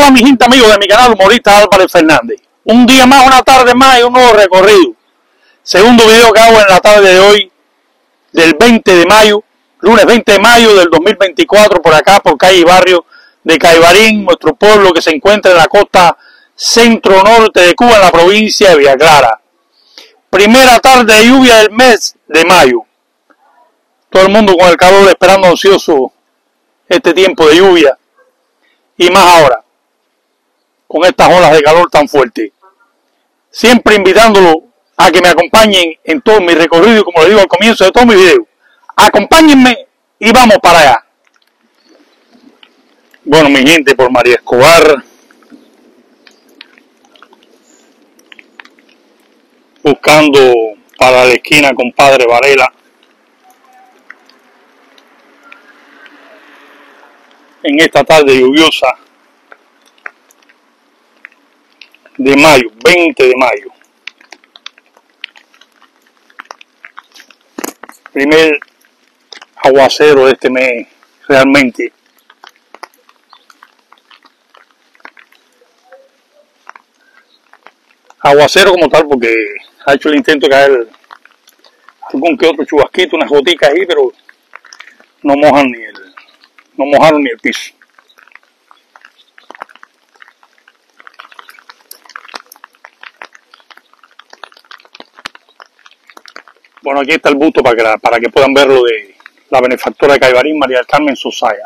Hola mi gente, amigos de mi canal humorista Álvarez Fernández. Un día más, una tarde más y un nuevo recorrido. Segundo video que hago en la tarde de hoy, del 20 de mayo, lunes 20 de mayo del 2024, por acá, por calle y barrio de Caibarín, nuestro pueblo que se encuentra en la costa centro-norte de Cuba, en la provincia de Villa Clara. Primera tarde de lluvia del mes de mayo. Todo el mundo con el calor esperando ansioso este tiempo de lluvia. Y más ahora, con estas olas de calor tan fuertes. Siempre invitándolo a que me acompañen en todo mi recorrido, como les digo al comienzo de todo mi video. Acompáñenme y vamos para allá. Bueno, mi gente, por María Escobar, buscando para la esquina con Padre Varela, en esta tarde lluviosa de mayo, 20 de mayo. Primer aguacero de este mes, realmente. Aguacero como tal, porque ha hecho el intento de caer algún que otro chubasquito, unas goticas ahí, pero no mojaron ni el piso. Bueno, aquí está el busto para que puedan verlo de la benefactora de Caibarín, María del Carmen Sosaya.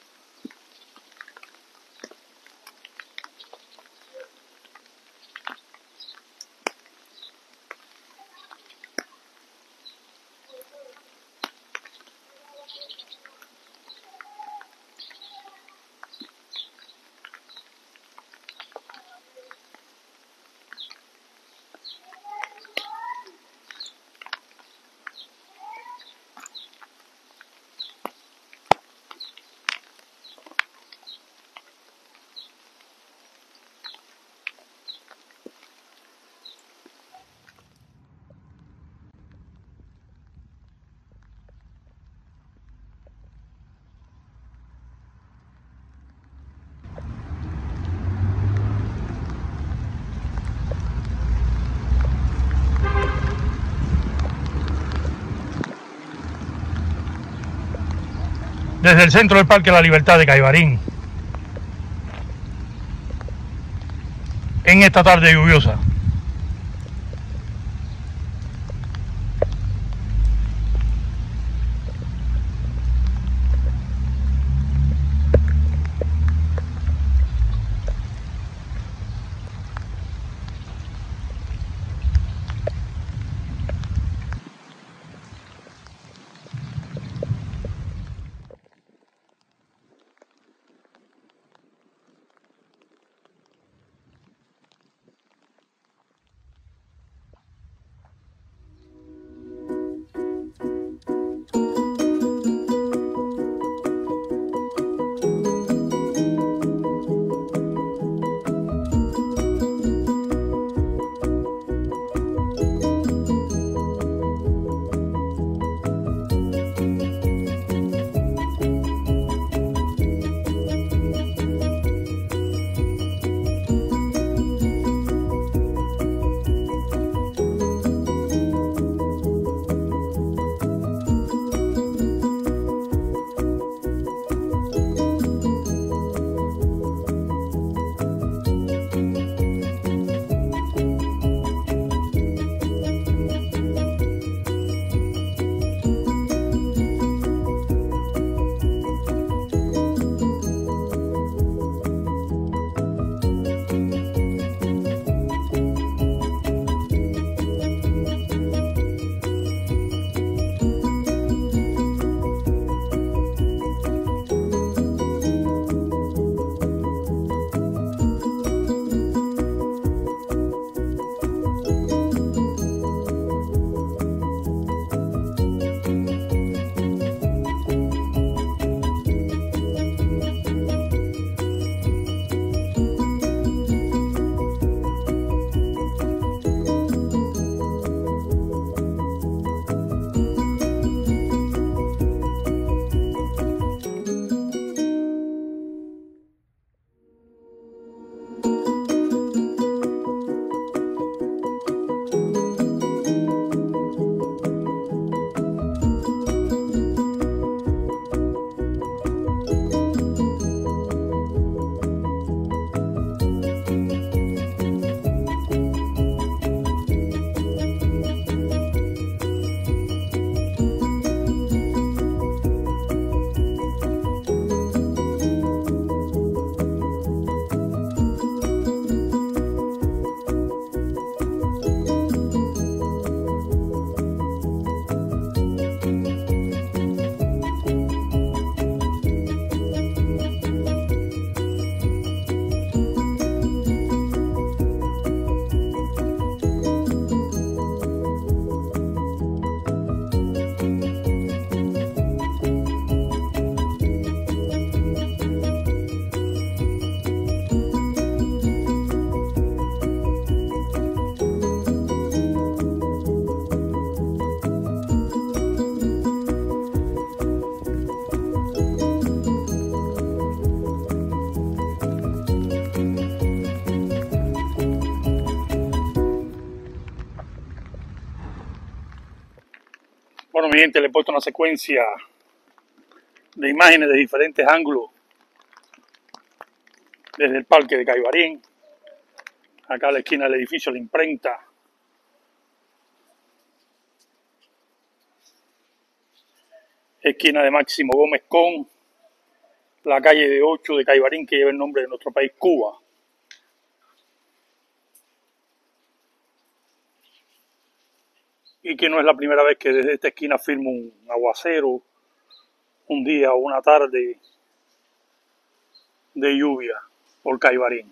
Desde el centro del Parque La Libertad de Caibarín, en esta tarde lluviosa. mi gente, le he puesto una secuencia de imágenes de diferentes ángulos desde el parque de Caibarín. Acá a la esquina del edificio La Imprenta. Esquina de Máximo Gómez con la calle de 8 de Caibarín, que lleva el nombre de nuestro país, Cuba. Y que no es la primera vez que desde esta esquina firma un aguacero, un día o una tarde de lluvia por Caibarín.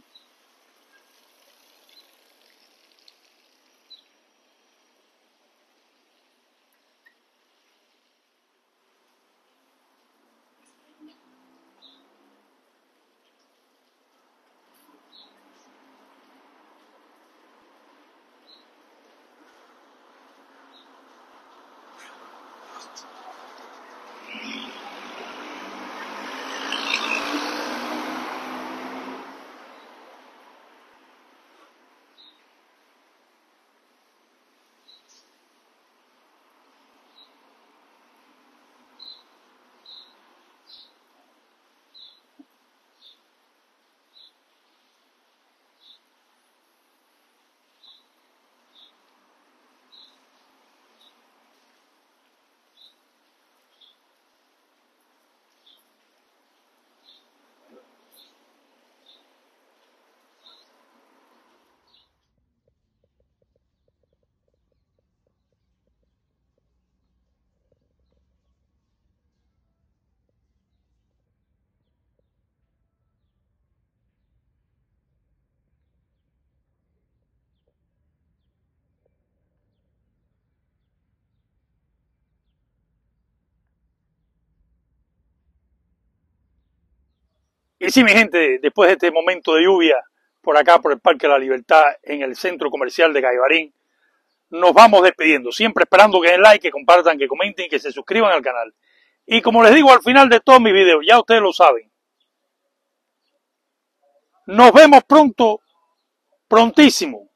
Y sí, mi gente, después de este momento de lluvia, por acá, por el Parque de la Libertad, en el centro comercial de Caibarín, nos vamos despidiendo, siempre esperando que den like, que compartan, que comenten y que se suscriban al canal. Y como les digo al final de todos mis videos, ya ustedes lo saben, nos vemos pronto, prontísimo,